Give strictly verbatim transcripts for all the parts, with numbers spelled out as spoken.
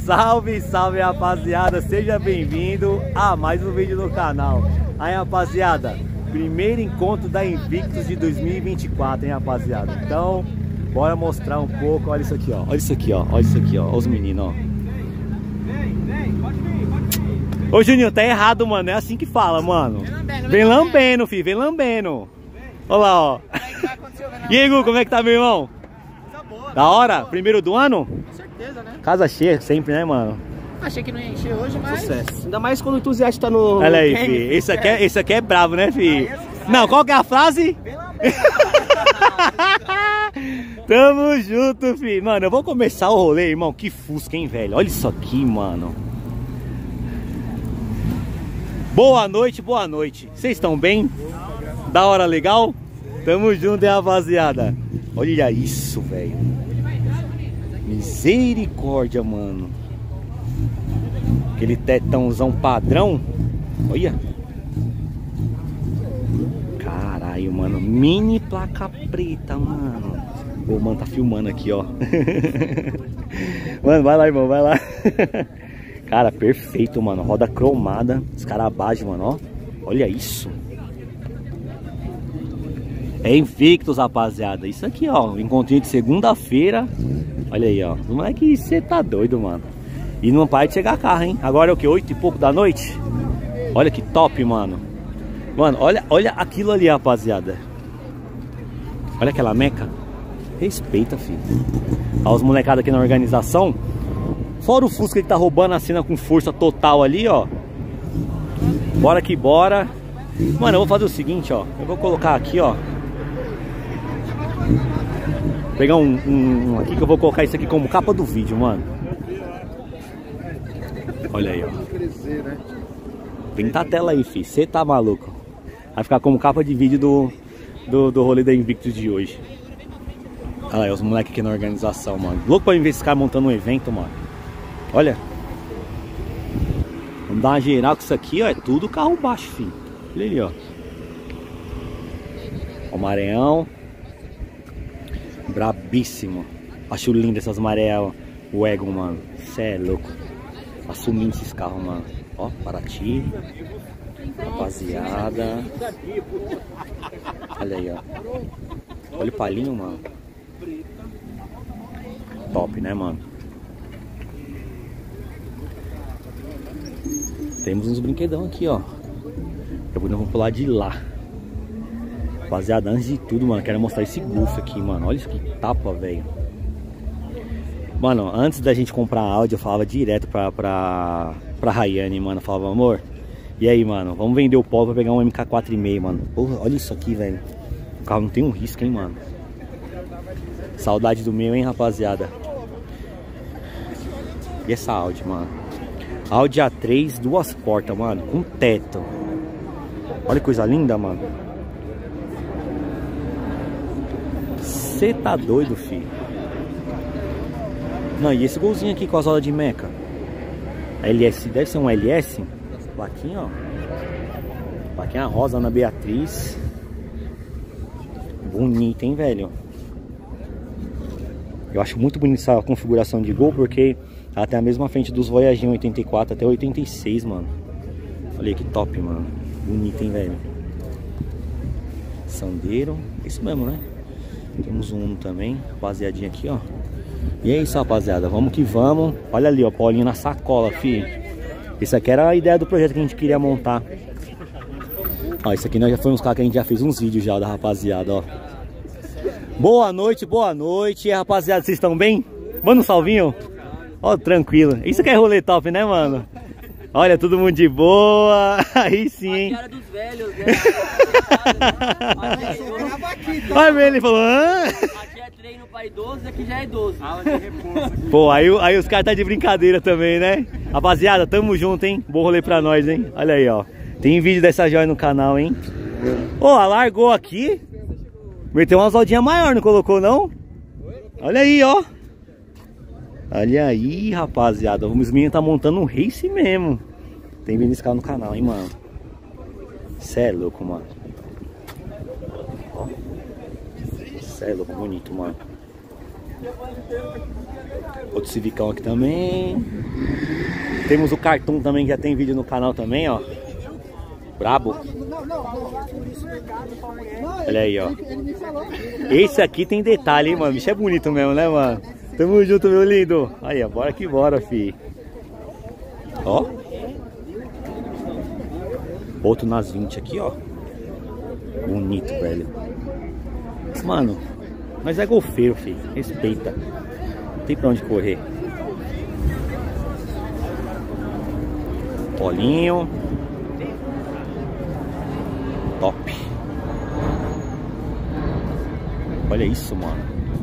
Salve, salve, rapaziada, seja bem-vindo a mais um vídeo no canal. Aí, rapaziada, primeiro encontro da Invictus de dois mil e vinte e quatro, hein, rapaziada. Então, bora mostrar um pouco. Olha isso aqui, ó. Olha isso aqui, ó. Olha isso aqui, ó. Olha os meninos, ó. Ô, Juninho, tá errado, mano. É assim que fala, mano. Vem lambendo, filho. Vem lambendo. Olha lá, ó. E aí, Gu, como é que tá, meu irmão? Da hora? Primeiro do ano? Com certeza, né? Casa cheia sempre, né, mano? Achei que não ia encher hoje, mas... Sucesso. Ainda mais quando o entusiasta tá no... Olha aí, no game, filho. Esse aqui, é, esse aqui é bravo, né, filho? Ah, não, qual que é a frase? Tamo junto, filho. Mano, eu vou começar o rolê, irmão. Que fusca, hein, velho? Olha isso aqui, mano. Boa noite, boa noite. Vocês estão bem? Da hora, legal? Tamo junto, hein, rapaziada? Olha isso, velho. Misericórdia, mano. Aquele tetãozão padrão. Olha. Caralho, mano. Mini placa preta, mano. O mano tá filmando aqui, ó. Mano, vai lá, irmão, vai lá. Cara, perfeito, mano. Roda cromada. Escarabagem, mano, ó. Olha isso. É Invictus, rapaziada. Isso aqui, ó. Encontrinho de segunda-feira. Olha aí, ó. Não é que você tá doido, mano. E não para de chegar carro, hein? Agora é o que? Oito e pouco da noite? Olha que top, mano. Mano, olha, olha aquilo ali, rapaziada. Olha aquela meca. Respeita, filho. Olha os molecados aqui na organização. Fora o Fusca que tá roubando a cena com força total ali, ó. Bora que bora. Mano, eu vou fazer o seguinte, ó. Eu vou colocar aqui, ó. Vou pegar um, um, um aqui que eu vou colocar isso aqui como capa do vídeo, mano. Olha aí, ó. Pinta a tela aí, fi. Você tá maluco. Vai ficar como capa de vídeo do, do, do rolê da Invictus de hoje. Olha aí, os moleques aqui na organização, mano. Louco pra ver esse cara montando um evento, mano. Olha. Vamos dar uma geral com isso aqui, ó. É tudo carro baixo, filho. Olha ali, ó. O Maranhão. Brabíssimo. Acho lindo essas maré, o Egon, mano. Cê é louco. Assumindo esses carros, mano. Ó, Paraty. Rapaziada. Olha aí, ó. Olha o palinho, mano. Top, né, mano? Temos uns brinquedão aqui, ó. Eu vou pular de lá. Rapaziada, antes de tudo, mano, quero mostrar esse Golf aqui, mano. Olha isso que tapa, velho. Mano, antes da gente comprar a Audi, eu falava direto pra, pra, pra Rayane, mano. Eu falava, amor, e aí, mano, vamos vender o Polo pra pegar um M K quatro e meio, mano. Porra, olha isso aqui, velho. O carro não tem um risco, hein, mano. Saudade do meu, hein, rapaziada. E essa Audi, mano. Audi A três, duas portas, mano, com teto. Olha que coisa linda, mano. Você tá doido, filho? Não, e esse golzinho aqui com as rodas de meca? L S, deve ser um L S. Plaquinha, ó. Plaquinha rosa na Beatriz. Bonita, hein, velho? Eu acho muito bonita essa configuração de Gol, porque ela tem a mesma frente dos Voyaginho oitenta e quatro até oitenta e seis, mano. Olha aí que top, mano. Bonita, hein, velho? Sandero. Isso mesmo, né? Temos um Uno também, rapaziadinha aqui, ó. E é isso, rapaziada, vamos que vamos. Olha ali, ó, Paulinho na sacola, filho. Isso aqui era a ideia do projeto que a gente queria montar. Ó, isso aqui nós já foi uns carros que a gente já fez uns vídeos já da rapaziada, ó. Boa noite, boa noite. E aí, rapaziada, vocês estão bem? Manda um salvinho. Ó, tranquilo. Isso que é rolê top, né, mano? Olha, todo mundo de boa. Aí sim, hein? A cara dos velhos, né? Olha ele falou, hã? Aqui é treino para idoso, aqui já é idoso. Pô, aí, aí os caras tá de brincadeira também, né? Rapaziada, tamo junto, hein? Bom rolê pra nós, hein? Olha aí, ó. Tem vídeo dessa joia no canal, hein? Ô, oh, largou aqui. Meteu umas rodinhas maior, não colocou, não? Olha aí, ó. Olha aí, rapaziada. Os meninos tá montando um race mesmo. Tem vídeo desse carro no canal, hein, mano? Cê é louco, mano. Cê é louco, bonito, mano. Outro Civicão aqui também. Temos o Cartoon também, que já tem vídeo no canal também, ó. Brabo. Olha aí, ó. Esse aqui tem detalhe, hein, mano. Bicho é bonito mesmo, né, mano? Tamo junto, meu lindo. Aí, ó. Bora que bora, fi. Ó. Outro nas vinte aqui, ó. Bonito, velho. Mano, mas é golfeiro, filho. Respeita. Não tem pra onde correr. Polinho. Top. Olha isso, mano.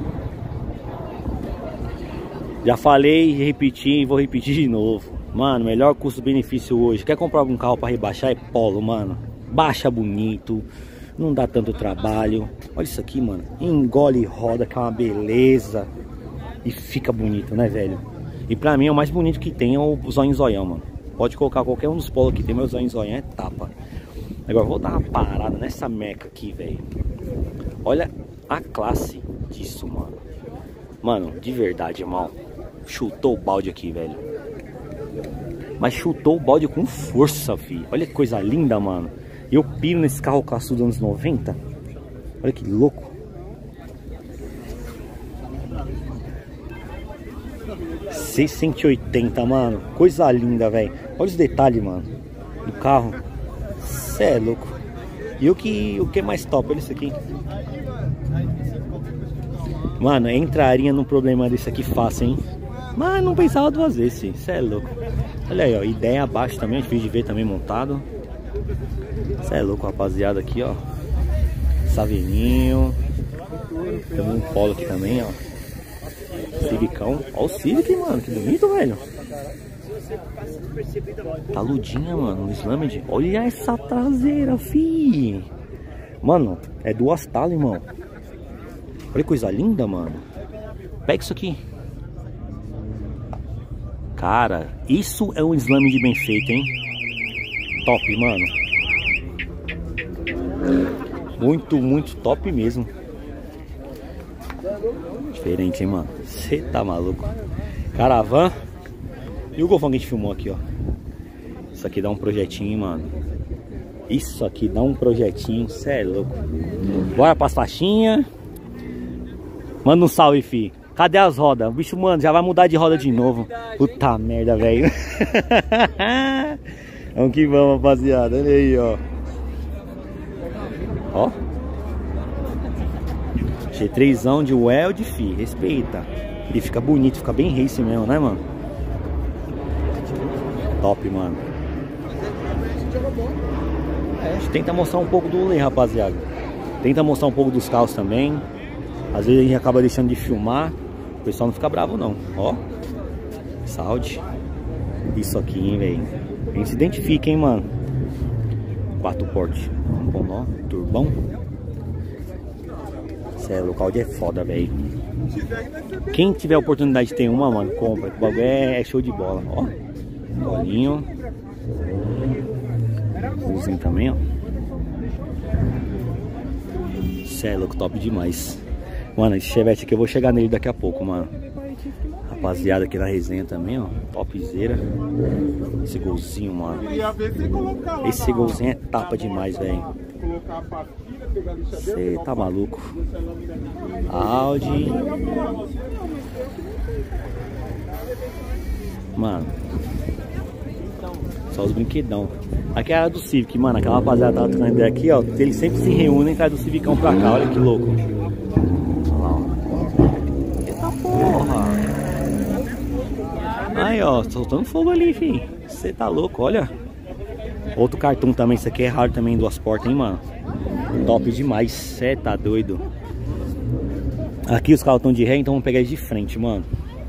Já falei, repeti e vou repetir de novo. Mano, melhor custo-benefício hoje. Quer comprar algum carro pra rebaixar? É Polo, mano. Baixa bonito. Não dá tanto trabalho. Olha isso aqui, mano. Engole e roda, que é uma beleza. E fica bonito, né, velho? E pra mim, o mais bonito que tem é o zóio zoião, mano. Pode colocar qualquer um dos polos que tem, mas o zóio zoião é tapa. Agora, vou dar uma parada nessa meca aqui, velho. Olha a classe disso, mano. Mano, de verdade, irmão. Chutou o balde aqui, velho. Mas chutou o balde com força, filho. Olha que coisa linda, mano. Eu piro nesse carro classudo dos anos noventa. Olha que louco. seiscentos e oitenta, mano. Coisa linda, velho. Olha os detalhes, mano, do carro. Cê é louco. E o que, o que é mais top? Olha isso aqui. Mano, entraria num problema desse aqui fácil, hein? Mas não pensava duas vezes. Cê é louco. Olha aí, ó. Ideia abaixo também. Difícil de ver também montado. Cê é louco, rapaziada. Aqui, ó. Savelinho. Tem um Polo aqui também, ó. Civicão. Ó o Civic, mano. Que bonito, velho. Taludinha, mano. Slammed. Olha essa traseira, fi. Mano, é duas talas, irmão. Olha que coisa linda, mano. Pega isso aqui. Cara, isso é um Slammed bem feito, hein? Top, mano. Muito, muito top mesmo. Diferente, hein, mano? Você tá maluco. Caravan. E o Golfão que a gente filmou aqui, ó. Isso aqui dá um projetinho, mano. Isso aqui dá um projetinho. Cê é louco. Bora pras faixinhas. Manda um salve, fi. Cadê as rodas? O bicho, mano, já vai mudar de roda de novo. Puta merda, velho. Vamos que vamos, rapaziada. Olha aí, ó. Ó. G trêsão de weld, fi. Respeita. E fica bonito, fica bem race mesmo, né, mano? Top, mano. A gente tenta mostrar um pouco do rolê, rapaziada. Tenta mostrar um pouco dos carros também. Às vezes a gente acaba deixando de filmar. O pessoal não fica bravo, não. Ó. Saúde. Isso aqui, hein, velho. A gente se identifica, hein, mano. Quatro porte. Um bom nó. Turbão. Cê é local de é foda, velho. Quem tiver a oportunidade de ter uma, mano, compra. O bagulho é show de bola. Ó. Bolinho. Uzinho também, ó. Cê é louco, top demais. Mano, esse Chevette aqui eu vou chegar nele daqui a pouco, mano. Rapaziada aqui na resenha também, ó. Topzera. Esse golzinho, mano. Esse golzinho é tapa demais, velho. Você tá maluco. Audi. Mano. Só os brinquedão. Aqui é a área do Civic, mano. Aquela rapaziada tava trocando ideia aqui, ó. Eles sempre se reúnem e traz do Civicão pra cá. Olha que louco. Olha lá, ó. Eita porra. Aí, ó. Soltando fogo ali, filho. Você tá louco, olha. Outro Cartoon também. Isso aqui é raro também, duas portas, hein, mano. Top demais. Você tá doido. Aqui os carros estão de ré, então vamos pegar eles de frente, mano.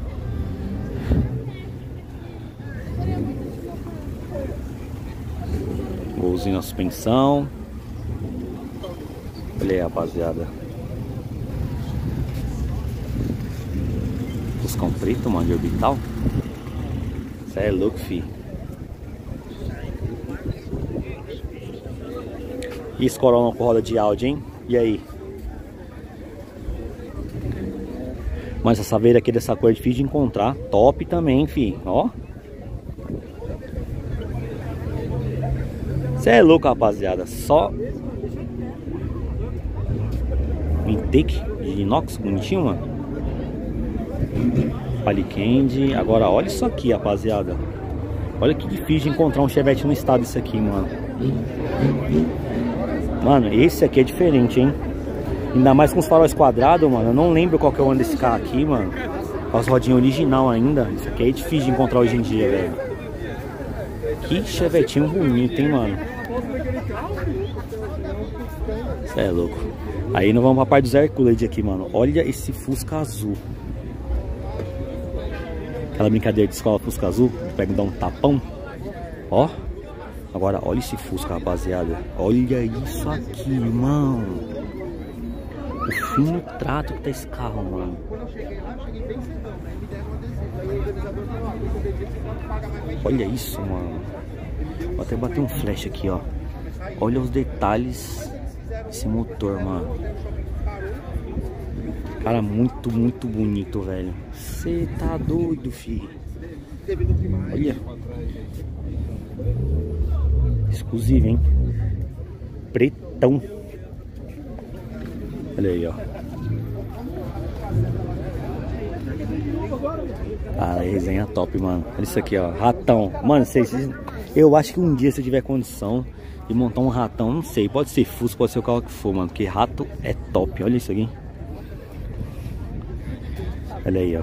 Golzinho na suspensão. Olha aí, rapaziada. Buscão preto, mano, de orbital. Cê é louco, fi. E esse Corolla com roda de Audi, hein? E aí? Mas essa saveira aqui dessa cor é difícil de encontrar. Top também, fi. Ó. Você é louco, rapaziada. Só intake de inox, bonitinho, mano. Palicandy. Agora olha isso aqui, rapaziada. Olha que difícil de encontrar um Chevette no estado isso aqui, mano. Mano, esse aqui é diferente, hein? Ainda mais com os faróis quadrados, mano. Eu não lembro qual que é o ano desse carro aqui, mano. Com as rodinhas original ainda. Isso aqui é difícil de encontrar hoje em dia, velho. Que chevetinho bonito, hein, mano. Isso é louco. Aí nós vamos pra parte dos Hercules aqui, mano. Olha esse Fusca azul. Aquela brincadeira de escola Fusca azul. Pega e dá um tapão. Ó. Agora olha esse Fusca, rapaziada. Olha isso aqui, irmão. O fino trato que tá esse carro, mano. Olha isso, mano. Vou até bater um flash aqui, ó. Olha os detalhes desse motor, mano. Cara, muito, muito bonito, velho. Você tá doido, filho. Olha. Exclusivo, hein? Pretão. Olha aí, ó. Ah, resenha top, mano. Olha isso aqui, ó. Ratão. Mano, vocês, eu acho que um dia, se eu tiver condição de montar um ratão, não sei. Pode ser Fusca, pode ser o carro que for, mano. Porque rato é top. Olha isso aqui. Olha aí, ó.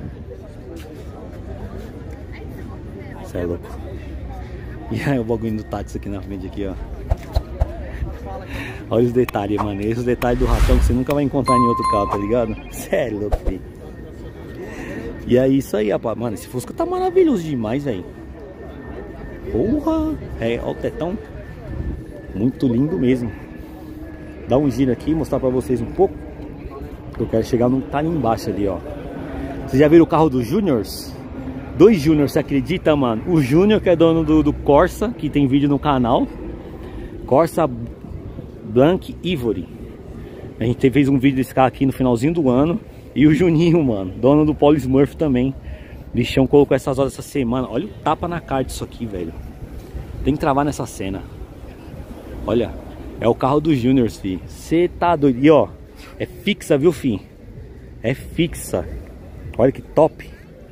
Isso é louco. E aí o bagulho do Tati aqui na frente, aqui, ó. Olha os detalhes, mano. Esses detalhes do ratão que você nunca vai encontrar em outro carro, tá ligado? Sério, louco, filho. E é isso aí, rapaz. Mano, esse Fusca tá maravilhoso demais, velho. Porra! É, ó o tetão. Muito lindo mesmo. Dá um giro aqui, mostrar pra vocês um pouco. Eu quero chegar no tá ali embaixo ali, ó. Vocês já viram o carro dos Juniors? Dois Juniors, você acredita, mano? O Junior, que é dono do, do Corsa, que tem vídeo no canal. Corsa Blank Ivory. A gente fez um vídeo desse carro aqui no finalzinho do ano. E o Juninho, mano, dono do Paulo Smurf também. Bichão colocou essas horas essa semana. Olha o tapa na cara disso aqui, velho. Tem que travar nessa cena. Olha, é o carro dos Juniors, fi. Você tá doido. E ó, é fixa, viu, fi? É fixa. Olha que top.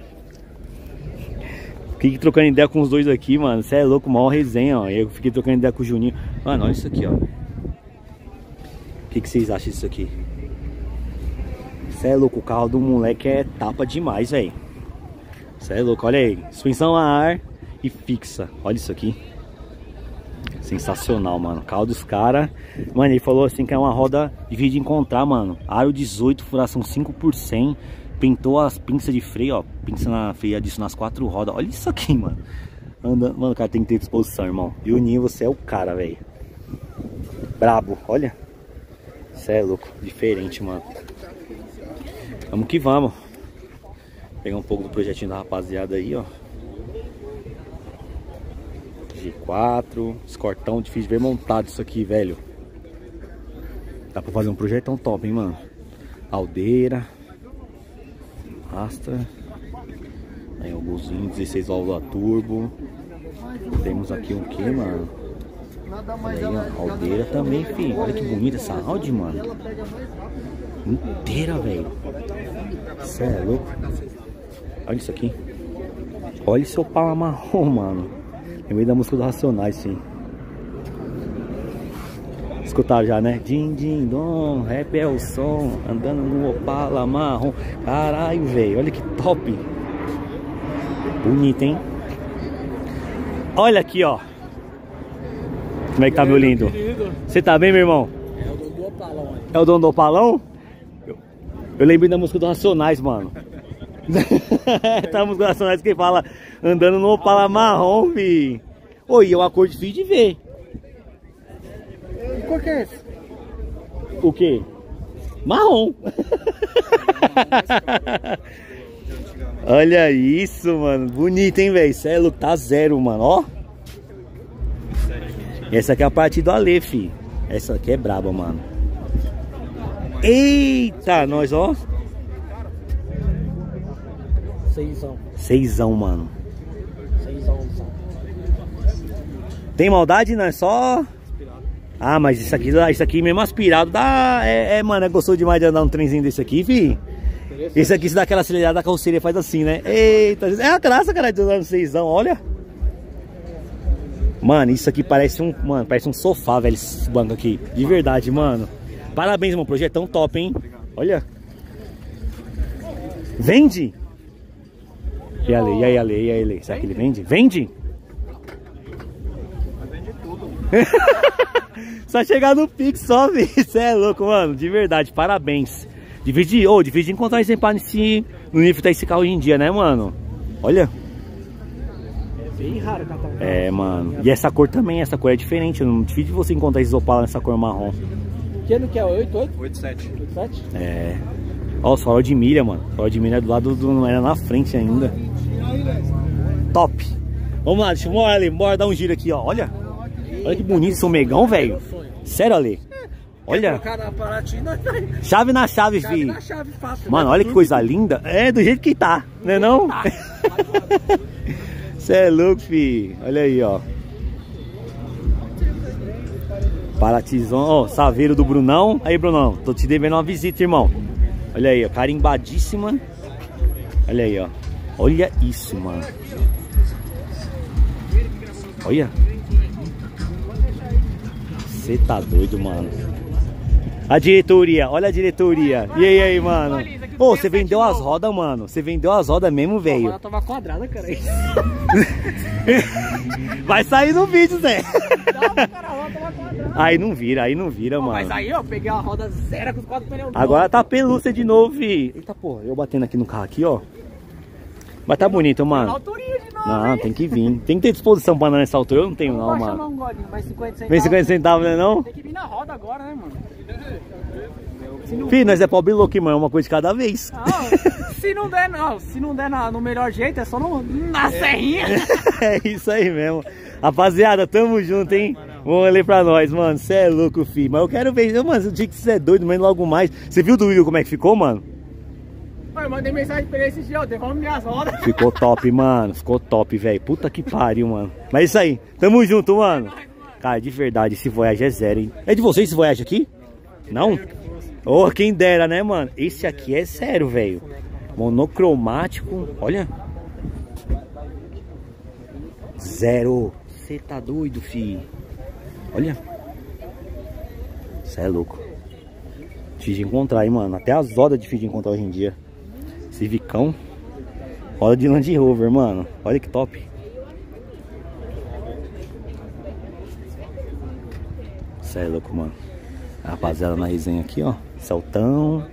Fiquei trocando ideia com os dois aqui, mano. Você é louco, maior resenha, ó. Eu fiquei trocando ideia com o Juninho. Mano, olha isso aqui, ó. O que, que vocês acham disso aqui? Você é louco, o carro do moleque é tapa demais, velho. Você é louco, olha aí. Suspensão a ar e fixa. Olha isso aqui. Sensacional, mano. O carro dos caras. Mano, ele falou assim que é uma roda difícil de encontrar, mano. Aro dezoito, furação cinco por cem. Pintou as pinças de freio, ó. Pinça na freio disso nas quatro rodas. Olha isso aqui, mano. Anda, mano, o cara tem que ter disposição, irmão. E o Ninho, você é o cara, velho. Brabo, olha. Você é louco. Diferente, mano. Vamos que vamos. Pegar um pouco do projetinho da rapaziada aí, ó. G quatro. Escortão, difícil de ver montado isso aqui, velho. Dá pra fazer um projetão top, hein, mano. Aldeira. Astra. Aí o golzinho, dezesseis válvula turbo. Temos aqui um que, mano? Olha aí, ó, aldeira também, filho. Olha que bonita essa Audi, mano. Inteira, velho. Cê é louco. Olha isso aqui. Olha seu pau marrom, mano. No meio da música do Racionais, sim. Escutaram já, né? Din, din, dom, rap é o som. Andando no Opala marrom. Caralho, velho. Olha que top. Bonito, hein? Olha aqui, ó. Como é que tá, meu lindo? Você tá bem, meu irmão? É o dono do Opalão. É o dono do Opalão? Eu, eu lembrei da música do Racionais, mano. Tá a música do Racionais que fala andando no Opala marrom, fi. Oi, é uma cor difícil de ver. Que cor que é essa? O quê? Marrom. Olha isso, mano. Bonito, hein, velho? Isso é louco, tá zero, mano. Ó. Essa aqui é a parte do Ale, fi. Essa aqui é braba, mano. Eita, nós, ó. Seisão. Seisão, mano. Seisão. Tem maldade, não é só... Ah, mas isso aqui, isso aqui mesmo aspirado dá... É, é, mano, é gostoso demais de andar um trenzinho desse aqui, fi. Esse aqui, se dá aquela acelerada, a carroceria faz assim, né? Eita, é a graça, cara, de usar um seisão, olha. Mano, isso aqui parece um... Mano, parece um sofá, velho, esse banco aqui. De verdade, mano. Parabéns, mano, projetão top, hein? Olha. Vende? E aí, e aí, Ale, e aí, Ale? Será que ele vende? Vende? Vende tudo. Só chegar no Pix só, velho. Isso é louco, mano. De verdade, parabéns. Difícil de, oh, difícil de encontrar exemplar nesse, no nível desse carro hoje em dia, né, mano? Olha. É bem raro catar um carro. É, mano. E essa cor também, essa cor é diferente. É difícil de você encontrar esses Opala nessa cor marrom. Que ano que é? oito oito? oito sete. oito sete? É. Ó, os farol de milha, mano. Farol de milha do lado do... Não era na frente ainda. Top. Vamos lá, deixa eu bora ali. Bora dar um giro aqui, ó. Olha. Olha que bonito esse omegão, velho. Sério, Ale. Olha. Chave na chave, Chave fi. na chave, fácil. Mano, olha que coisa linda. É do jeito que tá, né não? Cê é louco, fi. Olha aí, ó. Paratizão, ó, saveiro do Brunão. Aí, Brunão, tô te devendo uma visita, irmão. Olha aí, ó, carimbadíssima. Olha aí, ó. Olha isso, mano. Olha. Você tá doido, mano. A diretoria, olha a diretoria. E aí, aí, mano? Pô, você vendeu as rodas, mano. Você vendeu as rodas mesmo, velho. Ela tava quadrada, cara. Vai sair no vídeo, Zé. Não, cara, a roda tava quadrada. Aí não vira, aí não vira, Pô, mano. mas aí, ó, peguei a roda zero com os quatro pneus. Agora tá pelúcia de novo, fi. Eita, porra, eu batendo aqui no carro aqui, ó. Mas tá bonito, mano. Autoria de novo, Não, hein? tem que vir. Tem que ter disposição pra andar nessa altura. Eu não tenho, não, Vai mano. chamar um golinho, mais cinquenta centavos. Vem cinquenta centavos, né, não? Tem que vir na roda agora, né, mano? Fi, nós é pobre louco, mano. Uma coisa de cada vez. Não, se não der, não. Se não der na, no melhor jeito, é só no, na serrinha. É isso aí mesmo. Rapaziada, tamo junto, hein? Vamos ler pra nós, mano. Cê é louco, fi. Mas eu quero ver. Mano, o dia que você é doido, mas logo mais. Você viu do Will como é que ficou, mano? Eu mandei mensagem pra ele esse dia, ó, devolve minhas rodas. Ficou top, mano. Ficou top, velho. Puta que pariu, mano. Mas é isso aí. Tamo junto, mano. Cara, de verdade, esse Voyage é zero, hein? É de vocês esse Voyage aqui? Não? Ô, oh, quem dera, né, mano? Esse aqui é sério, velho. Monocromático. Olha. Zero. Você tá doido, fi. Olha. Você é louco. Difícil de encontrar, hein, mano. Até as rodas é difícil de encontrar hoje em dia. Civicão. Roda de Land Rover, mano. Olha que top. Você é louco, mano. A rapaziada na resenha aqui, ó. Celtão.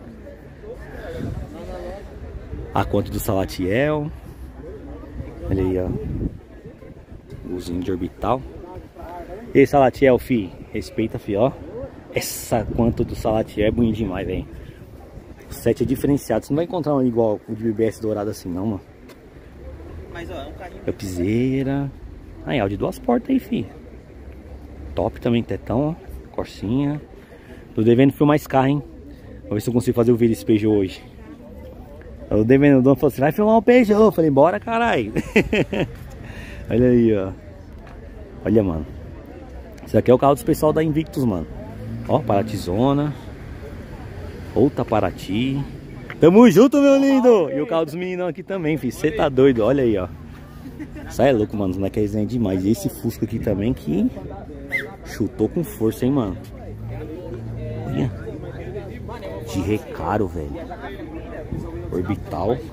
A conta do Salatiel. Olha aí, ó. Usinho de orbital. E aí, Salatiel, fi. Respeita, fi, ó. Essa quanto do Salatiel é bonito demais, velho. O sete é diferenciado. Você não vai encontrar um igual o de B B S dourado assim, não, mano. Mas, ó, é um carrinho. É piseira. Aí, ó, de duas portas aí, fi. Top também, tetão, ó. Corsinha. Tô devendo filmar esse carro, hein? Vou ver se eu consigo fazer o vídeo desse Peugeot hoje. Eu devendo, o dono falou assim, vai filmar um Peugeot. Eu falei, bora, caralho. Olha aí, ó. Olha, mano. Esse aqui é o carro dos pessoal da Invictus, mano. Ó, Paratizona. Outra Paraty. Tamo junto, meu lindo. E o carro dos meninão aqui também, filho. Você tá doido, olha aí, ó. Isso aí é louco, mano. Não é que resenha demais. E esse Fusca aqui também que chutou com força, hein, mano. Olha. De recaro, velho. Orbital.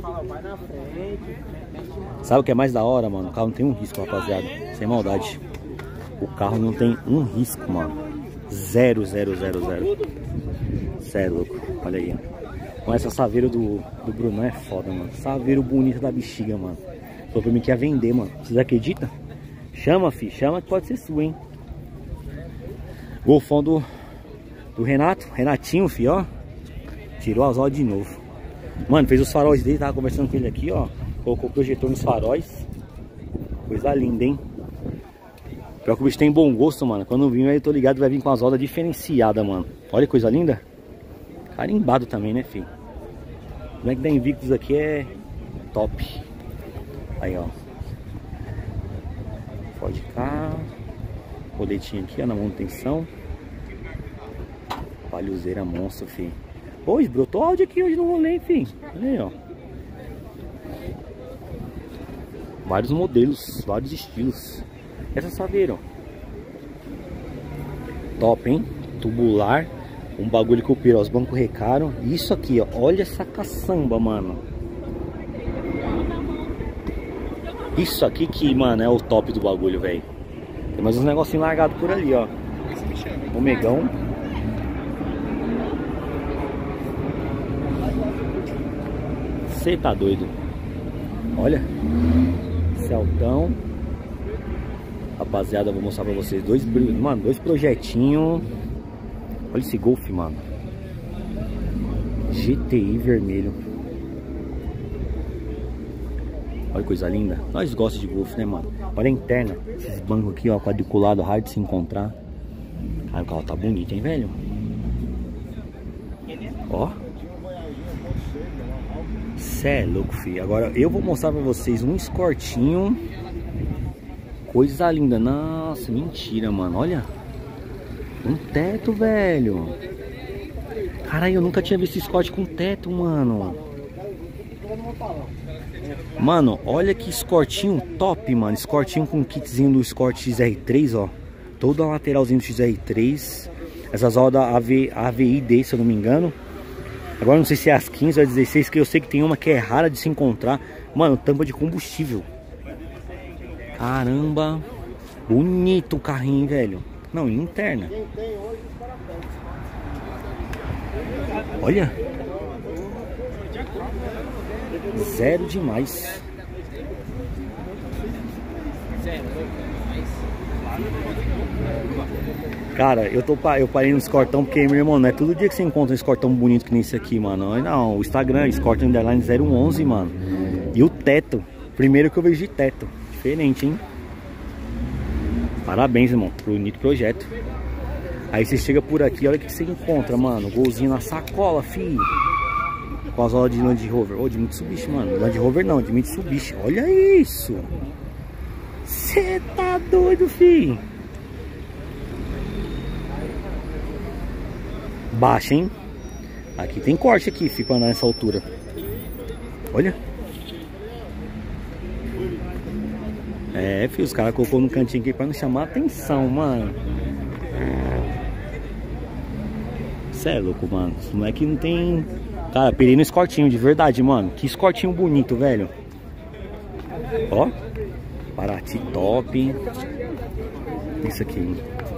Sabe o que é mais da hora, mano? O carro não tem um risco, rapaziada. Sem maldade. O carro não tem um risco, mano. Zero, zero, zero, zero. Cê é louco. Olha aí, ó. Com essa saveiro do, do Brunão é foda, mano. Saveiro bonito da bexiga, mano. Falou pra mim que ia vender, mano. Vocês acreditam? Chama, fi. Chama que pode ser sua, hein? Golfão do, do Renato. Renatinho, fi, ó. Tirou as rodas de novo. Mano, fez os faróis dele. Tava conversando com ele aqui, ó. Colocou o projetor nos faróis. Coisa linda, hein? Pior que o bicho tem bom gosto, mano. Quando vir, eu tô ligado, vai vir com as rodas diferenciadas, mano. Olha que coisa linda. Carimbado também, né, filho? O moleque da Invictus aqui é top. Aí, ó. Ford Ka. Roletinho aqui, ó, na manutenção. Palhozeira monstro, filho. Hoje, brotou áudio aqui hoje no rolê, enfim. Olha aí, ó. Vários modelos, vários estilos. Essa saveira, ó. Top, hein? Tubular. Um bagulho que o piro, ó, os bancos recaram. Isso aqui, ó. Olha essa caçamba, mano. Isso aqui que, mano, é o top do bagulho, velho. Tem mais uns negocinhos largados por ali, ó. Omegão. Você tá doido? Olha. Celtão. Rapaziada, vou mostrar pra vocês dois, mano, dois projetinhos. Olha esse Golf, mano. G T I vermelho. Olha que coisa linda. Nós gostamos de Golf, né, mano? Olha a interna. Esses bancos aqui, ó, quadriculado, hard de se encontrar. Ai, o carro tá bonito, hein, velho? Ó. Cê é louco, filho. Agora eu vou mostrar pra vocês um escortinho. Coisa linda. Nossa, mentira, mano. Olha. Um teto, velho. Caralho, eu nunca tinha visto escorte com teto, mano. Mano, olha que escortinho top, mano. Escortinho com kitzinho do Escort X R três, ó. Toda a lateralzinho do X R três. Essas rodas A V I D, se eu não me engano. Agora não sei se é as quinze ou as dezesseis, que eu sei que tem uma que é rara de se encontrar. Mano, tampa de combustível. Caramba. Bonito o carrinho, velho. Não, interna. Olha. Zero demais. Cara, eu, tô, eu parei no escortão porque, meu irmão, não é todo dia que você encontra um escortão bonito que nem esse aqui, mano. Não, o Instagram, Escort Underline zero onze, mano. E o teto. Primeiro que eu vejo de teto. Diferente, hein? Parabéns, irmão. Bonito projeto. Aí você chega por aqui, olha o que você encontra, mano. Golzinho na sacola, fi. Com as rodas de Land Rover. Ô, oh, de Mitsubishi, mano. Land Rover não, de Mitsubishi. Olha isso. Você tá doido, fi. Baixa, hein? Aqui tem corte aqui, fi, pra andar nessa altura. Olha. É, filho, os caras colocou no cantinho aqui pra não chamar a atenção, mano. Cê é louco, mano. Esse moleque não tem... Cara, pirei no escortinho, de verdade, mano. Que escortinho bonito, velho. Ó. Paraty top. Isso aqui.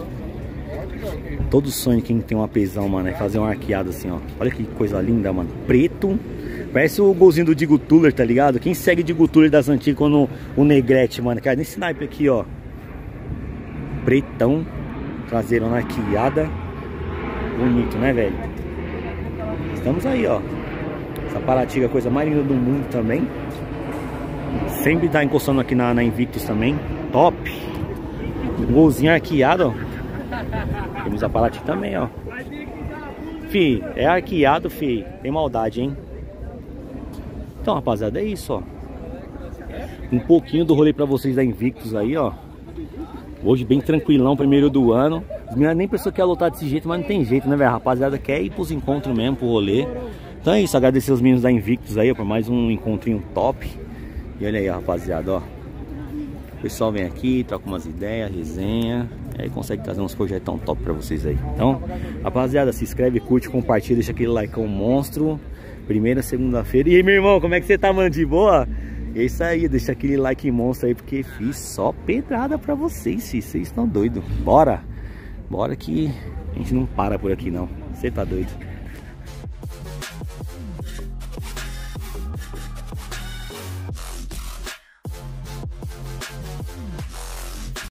Todo sonho quem tem uma pesão, mano, é fazer um arqueado assim, ó. Olha que coisa linda, mano. Preto. Parece o golzinho do Digo Tuller, tá ligado? Quem segue Digo Tuller das antigas quando o Negrete, mano. Cara, nesse naipe aqui, ó. Pretão. Traseirona arqueada. Bonito, né, velho? Estamos aí, ó. Essa Paraty é a coisa mais linda do mundo também. Sempre tá encostando aqui na, na Invictus também. Top. Um golzinho arqueado, ó. Temos a Paraty também, ó. Fi, é arqueado, fi. Tem maldade, hein? Então, rapaziada, é isso, ó. Um pouquinho do rolê pra vocês da Invictus aí, ó. Hoje bem tranquilão, primeiro do ano. As meninas nem pensou que ia lotar desse jeito, mas não tem jeito, né, velho? A rapaziada quer ir pros encontros mesmo, pro rolê. Então é isso, agradecer os meninos da Invictus aí, ó, por mais um encontrinho top. E olha aí, ó, rapaziada, ó. O pessoal vem aqui, troca umas ideias, resenha. E aí consegue trazer uns projetão top pra vocês aí. Então, rapaziada, se inscreve, curte, compartilha, deixa aquele like um monstro. Primeira, segunda-feira. E aí, meu irmão, como é que você tá, mano? De boa? É isso aí, deixa aquele like monstro aí, porque fiz só pedrada pra vocês, filho. Vocês estão doidos. Bora! Bora que a gente não para por aqui, não. Você tá doido.